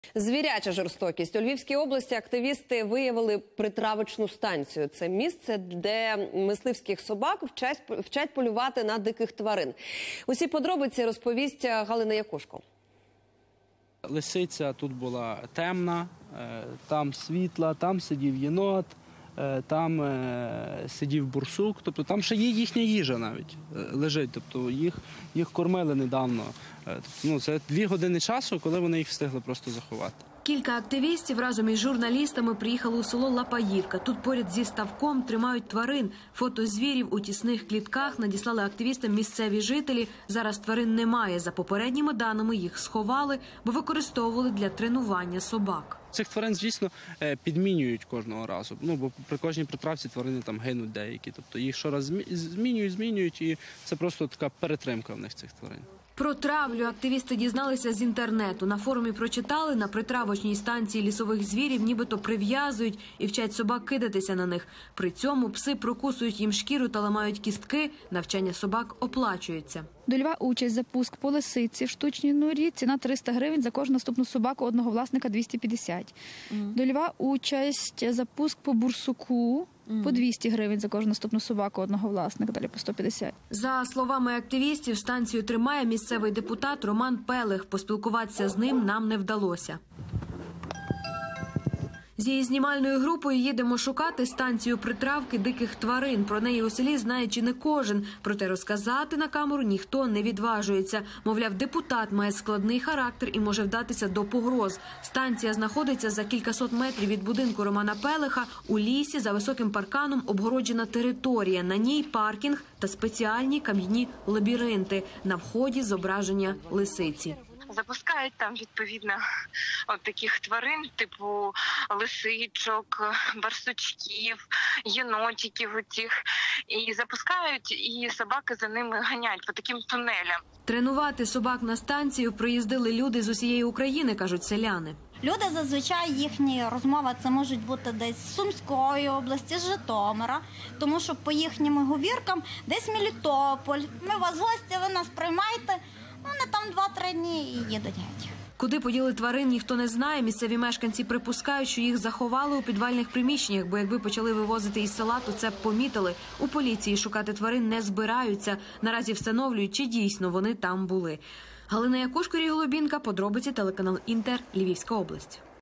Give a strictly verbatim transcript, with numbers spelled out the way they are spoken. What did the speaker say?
Звіряча жорстокість. У Львівській області активісти виявили притравочну станцію. Це місце, де мисливських собак вчать, вчать полювати на диких тварин. Усі подробиці розповість Галина Якушко. Лисиця тут була темна, там світла, там сидів єнот, там сидів бурсук. Тобто там ще є їхня їжа навіть лежить. Тобто їх, їх кормили недавно. Ну, це дві години часу, коли вони їх встигли просто заховати. Кілька активістів разом із журналістами приїхали у село Лапаївка. Тут поряд зі ставком тримають тварин. Фото звірів у тісних клітках надіслали активістам місцеві жителі. Зараз тварин немає. За попередніми даними їх сховали, бо використовували для тренування собак. Цих тварин, звісно, підмінюють кожного разу. Ну, бо при кожній притравці тварини там гинуть деякі. Тобто їх щораз змінюють, змінюють, і це просто така перетримка в них цих тварин. Про травлю активісти дізналися з інтернету. На форумі прочитали, на притравочній станції лісових звірів нібито прив'язують і вчать собак кидатися на них. При цьому пси прокусують їм шкіру та ламають кістки. Навчання собак оплачується. Дольова участь, запуск по лисиці в штучній норі, ціна триста гривень, за кожну наступну собаку одного власника двісті п'ятдесят. Mm. Дольова участь, запуск по бурсуку, mm. по двісті гривень за кожну наступну собаку одного власника, далі по сто п'ятдесят. За словами активістів, станцію тримає місцевий депутат Роман Пелих. Поспілкуватися з ним нам не вдалося. З її знімальною групою їдемо шукати станцію притравки диких тварин. Про неї у селі знає чи не кожен. Проте розказати на камеру ніхто не відважується. Мовляв, депутат має складний характер і може вдатися до погроз. Станція знаходиться за кількасот метрів від будинку Романа Пелиха. У лісі за високим парканом обгороджена територія. На ній паркінг та спеціальні кам'яні лабіринти. На вході зображення лисиці. Запускають там, відповідно, от таких тварин, типу лисичок, барсучків, єнотиків оцих. І запускають, і собаки за ними ганять по таким тунелям. Тренувати собак на станцію приїздили люди з усієї України, кажуть селяни. Люди, зазвичай, їхні розмови це можуть бути десь з Сумської області, з Житомира, тому що по їхнім говіркам десь Мелітополь. Ми вас гості, ви нас приймайте. Вони там два-три дні і їдуть геть. Куди поділи тварин, ніхто не знає. Місцеві мешканці припускають, що їх заховали у підвальних приміщеннях, бо якби почали вивозити із села, то це б помітили. У поліції шукати тварин не збираються. Наразі встановлюють, чи дійсно вони там були. Галина Якушко, Рій Голубінка, подробиці, телеканал Інтер, Львівська область.